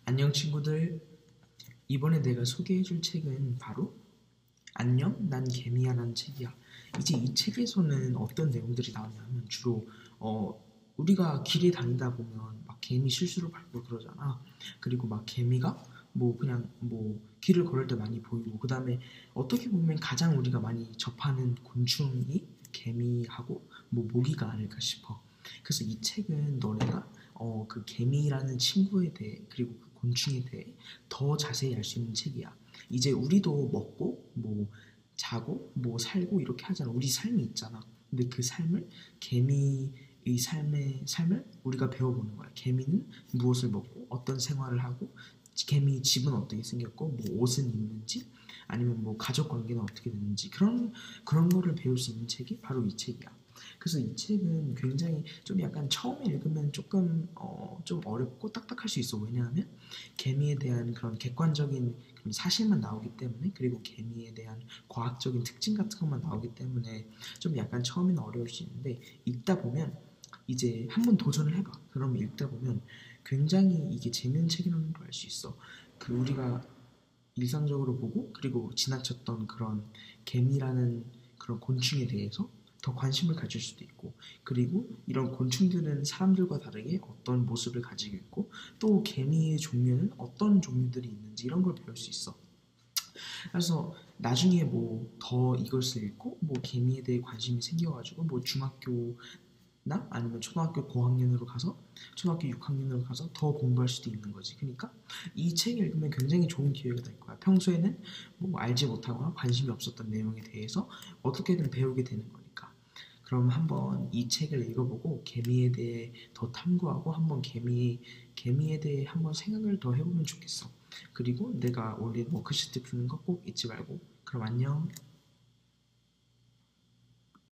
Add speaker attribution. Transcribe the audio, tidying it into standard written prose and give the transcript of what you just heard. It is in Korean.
Speaker 1: 안녕 친구들. 이번에 내가 소개해줄 책은 바로 안녕 난 개미야라는 책이야. 이제 이 책에서는 어떤 내용들이 나오냐면 주로 우리가 길에 다니다 보면 막 개미 실수로 밟고 그러잖아. 그리고 막 개미가 뭐 그냥 뭐 길을 걸을 때 많이 보이고, 그 다음에 어떻게 보면 가장 우리가 많이 접하는 곤충이 개미하고 뭐 모기가 아닐까 싶어. 그래서 이 책은 너네가 그 개미라는 친구에 대해, 그리고 그 곤충에 대해 더 자세히 알 수 있는 책이야. 이제 우리도 먹고 뭐 자고 뭐 살고 이렇게 하잖아. 우리 삶이 있잖아. 근데 그 삶을, 개미의 삶을 우리가 배워보는 거야. 개미는 무엇을 먹고 어떤 생활을 하고, 개미 집은 어떻게 생겼고 뭐 옷은 입는지, 아니면 뭐 가족 관계는 어떻게 되는지, 그런 거를 배울 수 있는 책이 바로 이 책이야. 그래서 이 책은 굉장히 좀 약간 처음에 읽으면 조금 좀 어렵고 딱딱할 수 있어. 왜냐하면 개미에 대한 그런 객관적인 그런 사실만 나오기 때문에, 그리고 개미에 대한 과학적인 특징 같은 것만 나오기 때문에 좀 약간 처음에는 어려울 수 있는데, 읽다 보면 이제 한번 도전을 해봐. 그러면 읽다 보면 굉장히 이게 재밌는 책이라는 걸 알 수 있어. 그 우리가 일상적으로 보고 그리고 지나쳤던 그런 개미라는 그런 곤충에 대해서 더 관심을 가질 수도 있고, 그리고 이런 곤충들은 사람들과 다르게 어떤 모습을 가지고 있고, 또 개미의 종류는 어떤 종류들이 있는지 이런 걸 배울 수 있어. 그래서 나중에 뭐 더 이것을 읽고 뭐 개미에 대해 관심이 생겨가지고 뭐 중학교 나 아니면 초등학교 고학년으로 가서, 초등학교 6학년으로 가서 더 공부할 수도 있는 거지. 그러니까 이 책을 읽으면 굉장히 좋은 기회가 될 거야. 평소에는 뭐 알지 못하거나 관심이 없었던 내용에 대해서 어떻게든 배우게 되는 거니까. 그럼 한번 이 책을 읽어보고 개미에 대해 더 탐구하고, 한번 개미에 대해 한번 생각을 더 해보면 좋겠어. 그리고 내가 올린 워크시트 푸는 거 꼭 잊지 말고. 그럼 안녕.